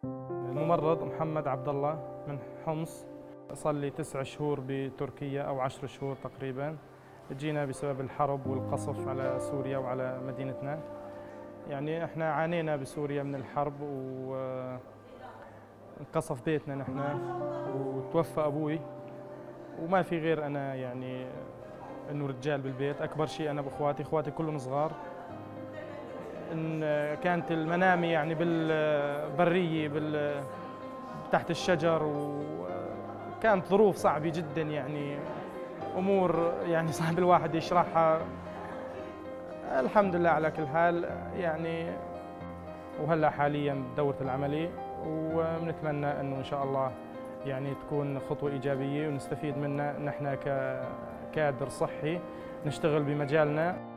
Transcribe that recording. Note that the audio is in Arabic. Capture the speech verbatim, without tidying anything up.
الممرض محمد عبد الله من حمص، صار لي تسع شهور بتركيا أو عشر شهور تقريباً. جينا بسبب الحرب والقصف على سوريا وعلى مدينتنا. يعني احنا عانينا بسوريا من الحرب وانقصف بيتنا نحن وتوفى أبوي، وما في غير أنا يعني إنه رجال بالبيت. أكبر شيء أنا بأخواتي، إخواتي كلهم صغار. إن كانت المنامي يعني بالبرية بال تحت الشجر، وكانت ظروف صعبة جدا، يعني أمور يعني صعب الواحد يشرحها. الحمد لله على كل حال يعني. وهلا حاليا بدورة العملي، ونتمنى انه ان شاء الله يعني تكون خطوة ايجابية ونستفيد منها نحن ككادر صحي نشتغل بمجالنا.